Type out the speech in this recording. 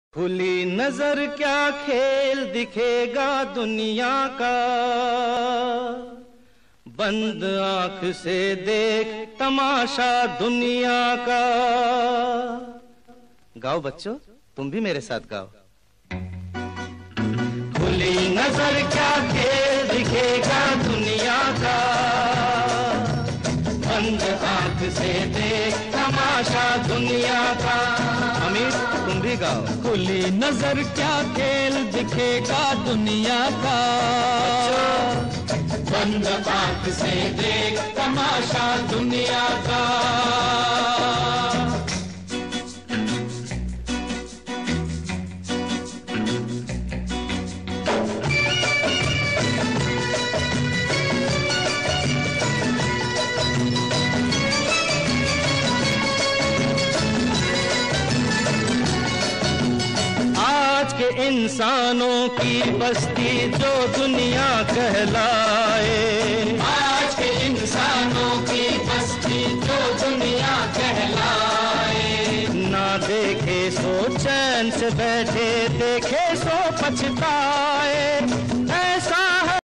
खुली नजर क्या खेल दिखेगा दुनिया का, बंद आंख से देख तमाशा दुनिया का। गाओ बच्चों, तुम भी मेरे साथ गाओ। खुली नजर क्या खेल दिखेगा दुनिया का, बंद आंख से देख तमाशा दुनिया का। अमीर, तुम भी गाओ। खुली नजर क्या खेल दिखेगा दुनिया का, बंद आंख से देख तमाशा दुनिया का। के इंसानों की बस्ती जो दुनिया कहलाए, आज के इंसानों की बस्ती जो दुनिया कहलाए। ना देखे सो चैन से बैठे, देखे सो पछताए।